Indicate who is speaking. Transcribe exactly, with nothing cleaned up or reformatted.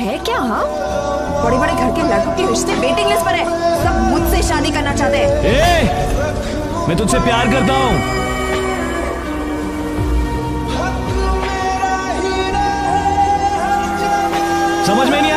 Speaker 1: है क्या? हाँ, बड़े बड़े घर के लड़कों के रिश्ते वेटिंग लिस्ट पर है, सब मुझसे शादी करना चाहते हैं।
Speaker 2: ए, मैं तुझसे प्यार करता हूँ। समझ में नहीं